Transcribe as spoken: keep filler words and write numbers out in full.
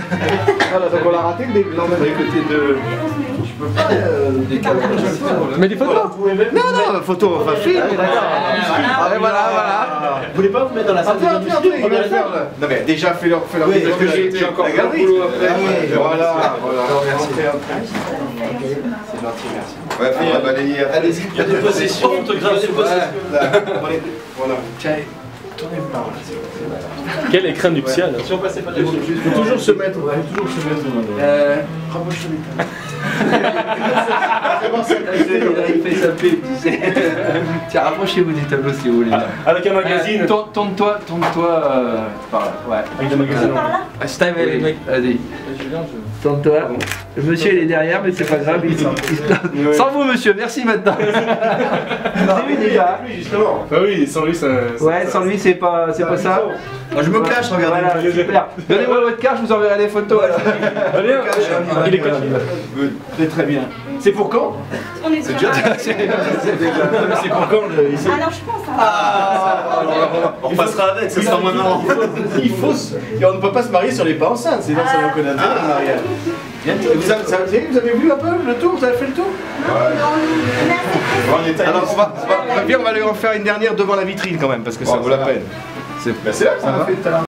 Voilà, donc on l'a raté le début. Non, mais côté de. Je peux pas euh, décaler. Mais des photos? Non, non, photo, enfin film. Voilà, voilà. Vous voulez pas vous mettre dans la salle de Attends, attends, attends, il va le faire là. Non, mais déjà, fais-leur fais leur Oui, parce que j'ai j'ai encore regardé. le boulot après. Voilà, voilà. Merci. C'est gentil, merci. Ouais, faut la balayer après. Allez-y, il y a des possessions, photographe des possessions. Voilà. Tiens, tournez-vous par là, c'est bon. Quel écran nuptial. Si on passait pas des Il faut toujours se mettre, il faut toujours se mettre dans Euh. Rapproche-toi des tables. C'est bon, c'est Il fait sa pipe, tu sais. Tiens, rapprochez-vous des tableaux si vous voulez. Avec un magazine. Euh, tourne- Tourne-toi, tourne-toi euh, par là. Ouais. Avec un magazine. Ah, c'est time, les mecs. Vas-y. Tourne-toi. Le monsieur il est derrière, mais c'est pas grave. Il, il, il, sans vous, monsieur, merci maintenant. Vous avez vu déjà? justement. Ah oui, sans lui, ça. Ouais, sans lui, c'est pas, c'est pas ça. Moi je me cache, regardez. Voilà, super. Donnez-moi votre carte, je vous enverrai les photos. Alors. Allez, il est caché. Très très bien. C'est pour quand? On est sur la... C'est pour quand le ici? Alors je pense à... On repassera avec, ça sera moins marrant. Il faut se... On ne peut pas se marier sur les pas enceintes, sinon ça n'a aucun intérêt le mariage. Vous avez, ça, vous avez vu un peu le tour? Vous avez fait le tour? Alors on va, on va, on va, on va lui en faire une dernière devant la vitrine quand même, parce que ça vaut la peine. C'est là que ça m'a fait tout à l'heure.